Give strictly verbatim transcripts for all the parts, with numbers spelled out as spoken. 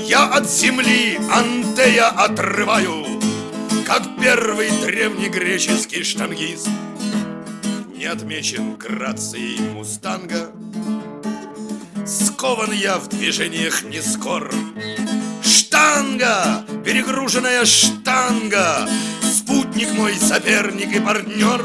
Я от земли Антея отрываю, как первый древнегреческий штангист. Не отмечен грацией мустанга, скован я в движениях не скор. Штанга, перегруженная штанга, спутник мой, соперник и партнер.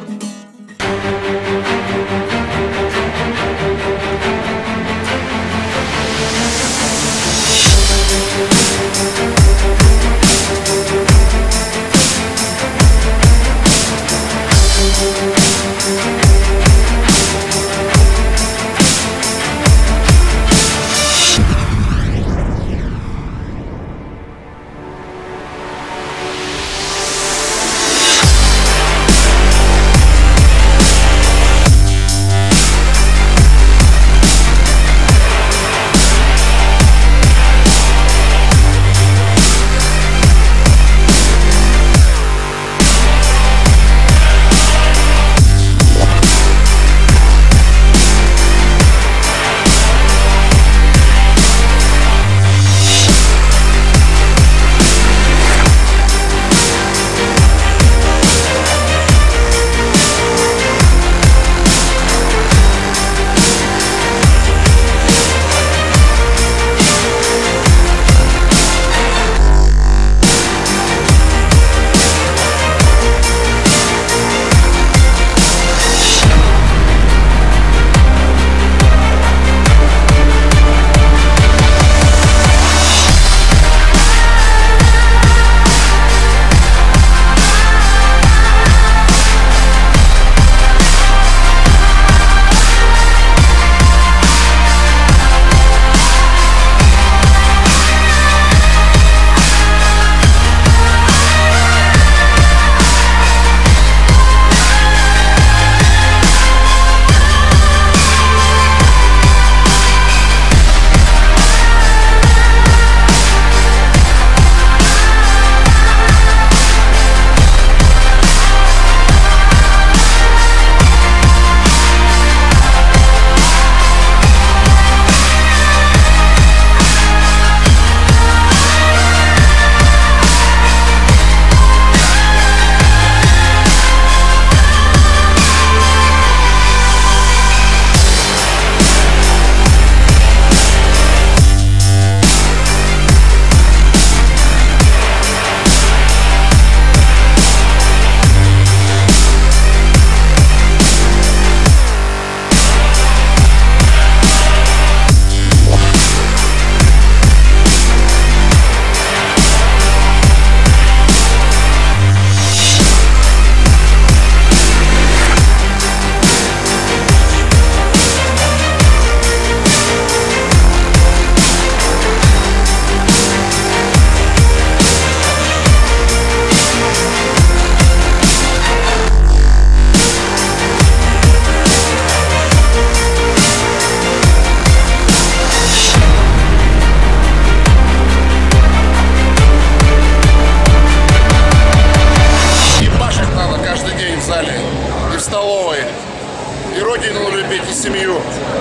И родину любить, и семью,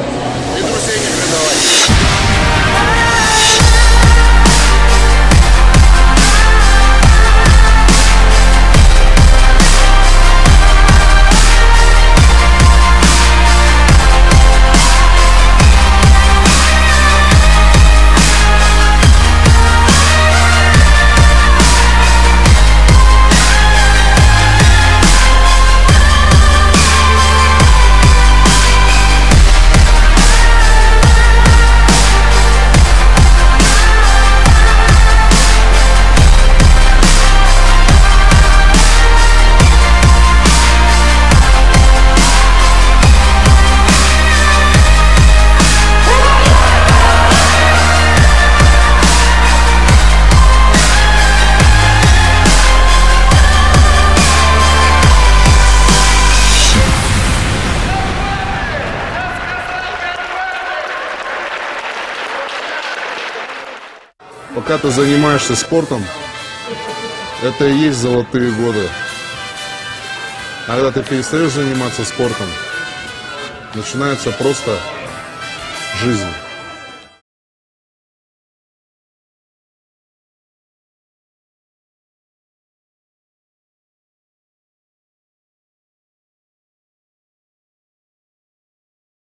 и друзей не предавать. Пока ты занимаешься спортом, это и есть золотые годы. А когда ты перестаешь заниматься спортом, начинается просто жизнь.